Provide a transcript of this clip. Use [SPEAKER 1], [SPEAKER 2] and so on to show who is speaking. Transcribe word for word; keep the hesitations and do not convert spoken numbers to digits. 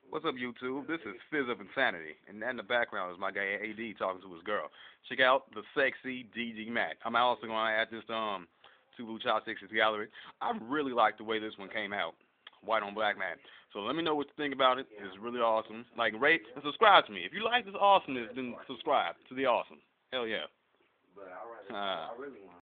[SPEAKER 1] What's up, YouTube? This is Fizz of Insanity, and in the background is my guy A D talking to his girl. Check out the sexy D G Mac. I'm also going to add this um to Blue Child Sixties Gallery. I really like the way this one came out, white on black man. So let me know what you think about it. It's really awesome. Like, rate and subscribe to me. If you like this awesomeness, then subscribe to the awesome. Hell yeah. Uh,